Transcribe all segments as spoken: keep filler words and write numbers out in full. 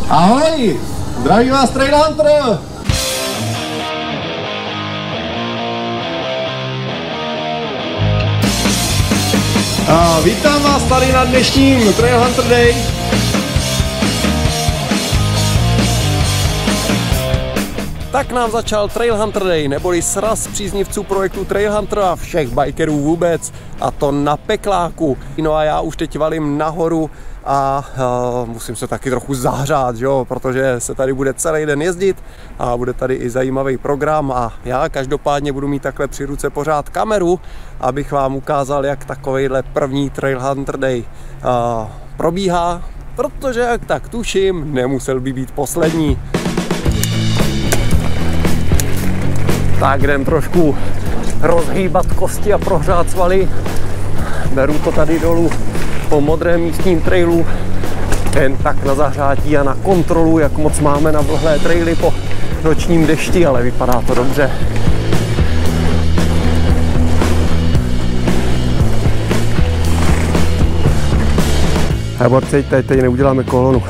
Ahoj, zdraví vás Trail Hunter. A vítám vás tady na dnešním Trail Hunter Day. Tak nám začal Trail Hunter Day, neboli sraz příznivců projektu Trail Hunter a všech bikerů vůbec, a to na Pekláku. No a já už teď valím nahoru a uh, musím se taky trochu zahřát, jo, protože se tady bude celý den jezdit a bude tady i zajímavý program a já každopádně budu mít takhle při ruce pořád kameru, abych vám ukázal, jak takovejhle první Trail Hunter Day uh, probíhá, protože jak tak tuším, nemusel by být poslední. Tak jdem trošku rozhýbat kosti a prohřát svaly. Beru to tady dolů po modrém místním trailu, jen tak na zahřátí a na kontrolu, jak moc máme na vlhlé traily po nočním dešti, ale vypadá to dobře. A borci, teď, teď neuděláme kolonu.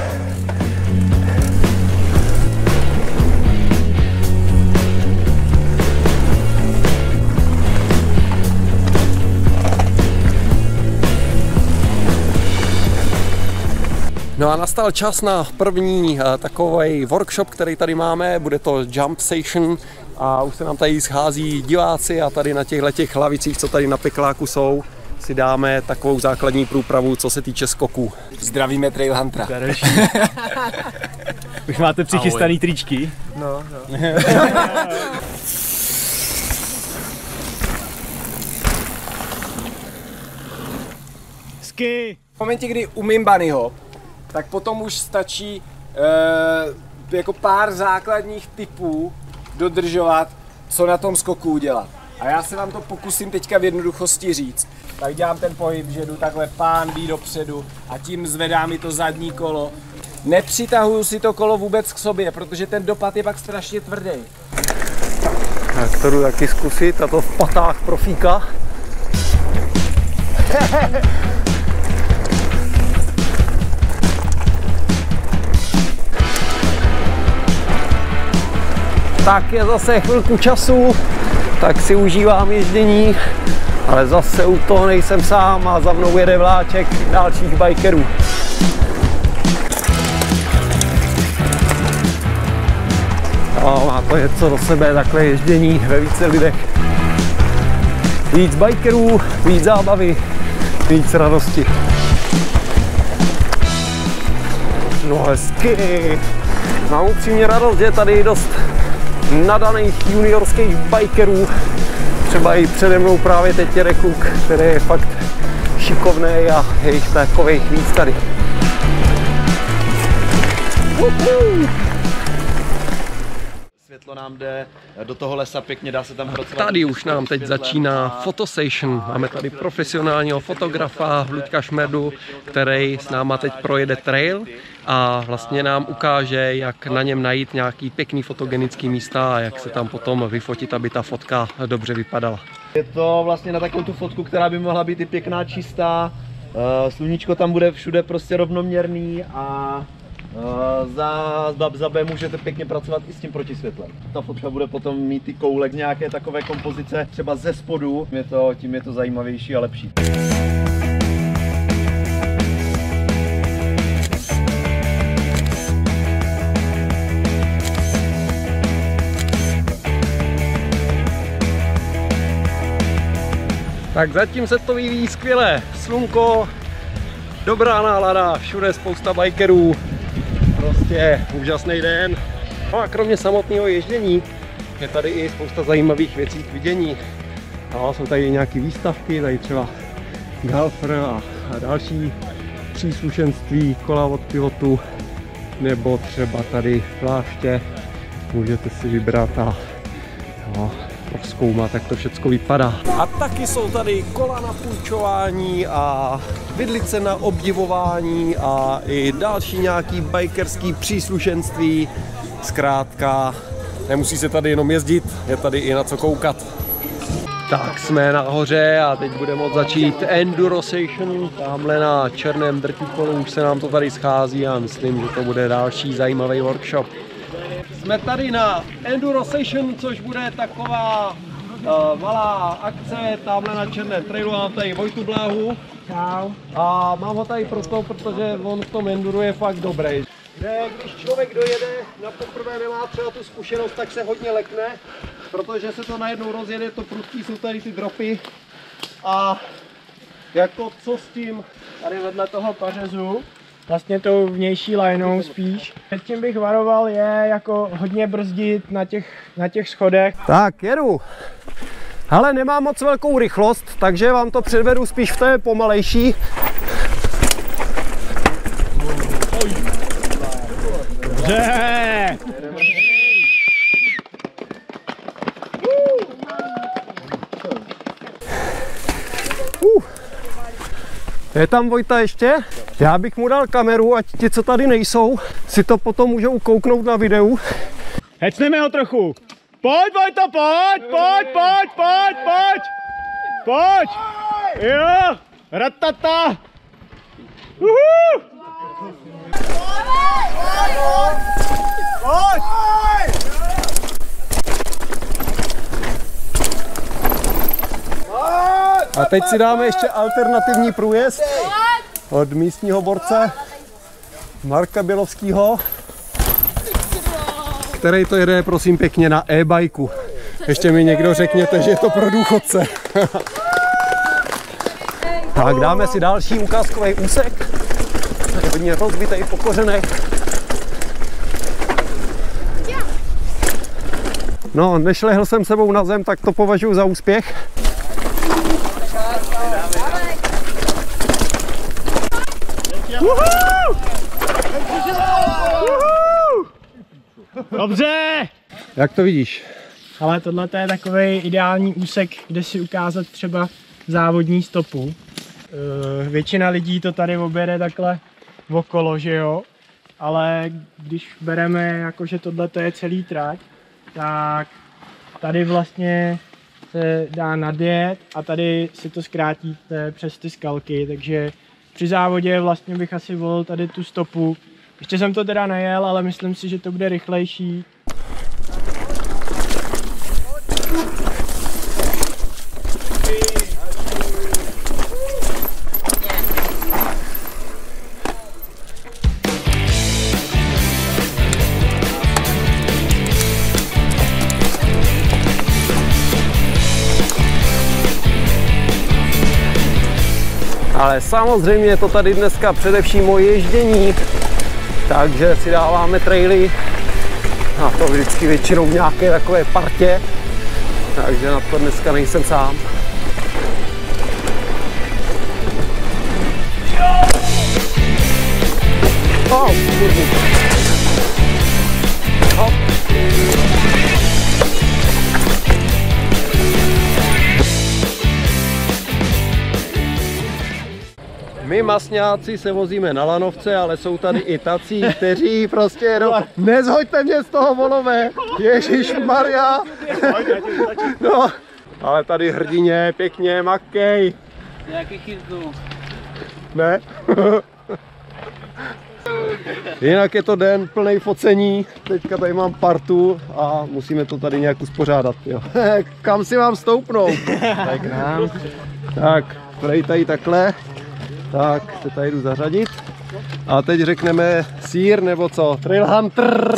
No a nastal čas na první uh, takový workshop, který tady máme, bude to Jump Session a už se nám tady schází diváci a tady na těchto těch lavicích, co tady na Pekláku jsou, si dáme takovou základní průpravu, co se týče skoků. Zdravíme Trail Huntera. Už máte přichystaný tričky? No, no. Ski! V momentě, kdy umím bunnyho, tak potom už stačí e, jako pár základních typů dodržovat, co na tom skoku udělat. A já se vám to pokusím teďka v jednoduchosti říct. Tak dělám ten pohyb, že jdu takhle pánví dopředu a tím zvedá mi to zadní kolo. Nepřitahuju si to kolo vůbec k sobě, protože ten dopad je pak strašně tvrdý. Tak to jdu taky zkusit, a to v patách profíka. Tak je zase chvilku času, tak si užívám ježdění, ale zase u toho nejsem sám a za mnou jede vláček dalších bikerů. No, má to něco do sebe, takhle ježdění ve více lidech. Víc bikerů, víc zábavy, víc radosti. No hezky. Mám upřímně radost, že tady je dost nadaných juniorských bikerů. Třeba i přede mnou právě teď jede kluk, který je fakt šikovný a je jich takových víc tady. Uhu. Světlo nám jde do toho lesa pěkně, dá se tam hrocovat. Tady už nám teď začíná photosession. Máme tady profesionálního fotografa Luďka Šmerdu, který s náma teď projede trail a vlastně nám ukáže, jak na něm najít nějaký pěkný fotogenický místa a jak se tam potom vyfotit, aby ta fotka dobře vypadala. Je to vlastně na takovou tu fotku, která by mohla být i pěkná, čistá. Sluníčko tam bude všude prostě rovnoměrný a za, za B můžete pěkně pracovat i s tím protisvětlem. Ta fotka bude potom mít i koulek nějaké takové kompozice, třeba ze spodu, tím je to, tím je to zajímavější a lepší. Tak zatím se to vyvíjí skvěle. Slunko, dobrá nálada, všude spousta bikerů. Prostě úžasný den. No a kromě samotného ježdění je tady i spousta zajímavých věcí k vidění. No, jsou tady nějaké výstavky, tady třeba Galfer a, a další příslušenství, kola od pilotu, nebo třeba tady pláště. Můžete si vybrat a no, rozkoumat, jak to všechno vypadá. A taky jsou tady kola na půjčování a vidlice na obdivování a i další nějaký bikerský příslušenství. Zkrátka, nemusí se tady jenom jezdit, je tady i na co koukat. Tak jsme nahoře a teď bude moct začít Endurosation. Tamhle na černém drtikolu už se nám to tady schází a myslím, že to bude další zajímavý workshop. Jsme tady na Endurosation, což bude taková uh, malá akce tamhle na černém trailu. Mám tady Vojtu Bláhu. Čau. A mám ho tady proto, protože on v tom enduru je fakt dobrý. Kde, když člověk dojede, na poprvé nemá třeba tu zkušenost, tak se hodně lekne, protože se to najednou rozjede, to prudký, jsou tady ty dropy. A jako co s tím? Tady vedle toho pařezu, vlastně tou vnější lineou spíš. Před tím bych varoval je jako hodně brzdit na těch, na těch schodech. Tak, jedu. Ale nemám moc velkou rychlost, takže vám to předvedu spíš v té pomalejší. Dobře! Uh. Je tam Vojta ještě? Já bych mu dal kameru, ať ti, co tady nejsou, si to potom můžou kouknout na videu. Hecneme ho trochu! Pojď, Vojto, pojď, pojď, pojď, pojď, pojď! Pojď! Jo! Ratata! Uhu! Pojď! A teď si dáme ještě alternativní průjezd od místního borce Marka Bělovského, který to jede, prosím pěkně, na e-bajku. Ještě mi někdo řekněte, že je to pro důchodce. Tak dáme si další ukázkový úsek. Tady hodně rozbitej, pokořený. No, nešlehl jsem sebou na zem, tak to považuji za úspěch. Dobře! Jak to vidíš? Ale tohle je takový ideální úsek, kde si ukázat třeba závodní stopu. Většina lidí to tady objede takhle okolo, že jo? Ale když bereme, jako že tohle je celý trať, tak tady vlastně se dá nadjet a tady si to zkrátíte přes ty skalky, takže při závodě vlastně bych asi volil tady tu stopu. Ještě jsem to teda nejel, ale myslím si, že to bude rychlejší. Ale samozřejmě je to tady dneska především o ježdění, takže si dáváme traily a to vždycky většinou v nějaké takové partě, takže na to dneska nejsem sám. Oh, Hop. My masňáci se vozíme na lanovce, ale jsou tady i tací, kteří prostě jedou. Nezhoďte mě z toho, volové! Ježišmarja! No, ale tady hrdině, pěkně, makej. Nějaký chytnu. Ne? Jinak je to den plný focení, teďka tady mám partu a musíme to tady nějak uspořádat. Jo. Kam si mám stoupnout? Tak nám. Tak, tady tady takhle. Tak, se tady jdu zařadit. A teď řekneme sír nebo co? Trail Hunter!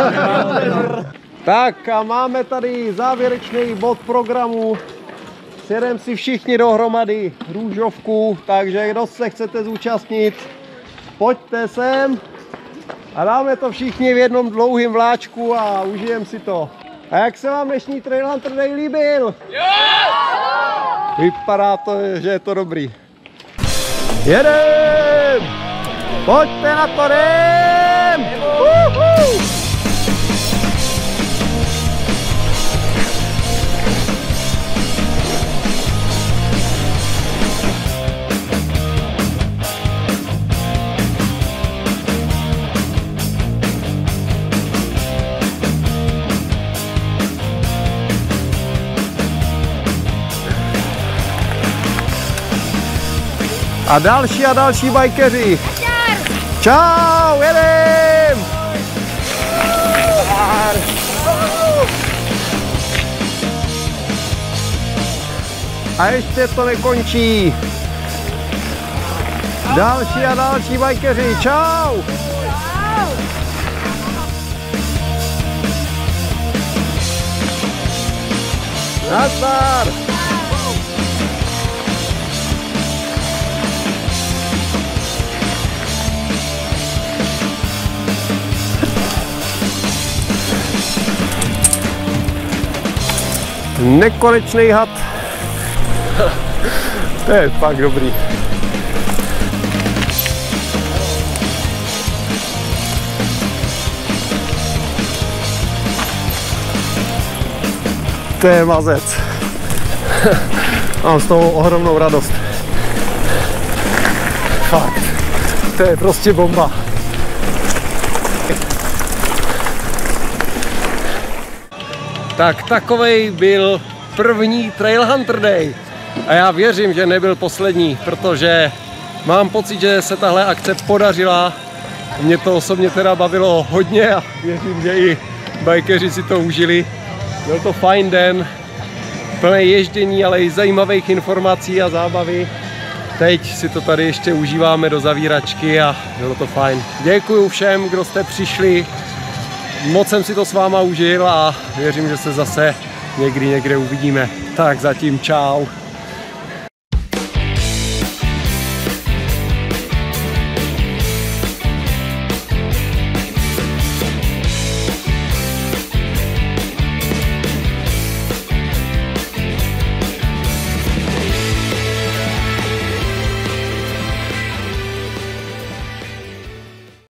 Tak a máme tady závěrečný bod programu. Sjedeme si všichni dohromady růžovku, takže kdo se chcete zúčastnit, pojďte sem a dáme to všichni v jednom dlouhým vláčku a užijeme si to. A jak se vám dnešní Trail Hunter Day líbil? Vypadá to, že je to dobrý. Jedem! Pojďte na to, jdem! Uhu! A další a další bajkeři. Čau, jedem! A ještě to nekončí. Další a další bajkeři, čau! Nazdar! Nekonečný had. To je fakt dobrý. To je mazec. Mám z toho ohromnou radost. Fakt. To je prostě bomba. Tak takovej byl první Trail Hunter Day. A já věřím, že nebyl poslední, protože mám pocit, že se tahle akce podařila. Mě to osobně teda bavilo hodně a věřím, že i bajkeři si to užili. Byl to fajn den, plný ježdění, ale i zajímavých informací a zábavy. Teď si to tady ještě užíváme do zavíračky a bylo to fajn. Děkuju všem, kdo jste přišli. Moc jsem si to s váma užil a věřím, že se zase někdy někde uvidíme. Tak zatím čau.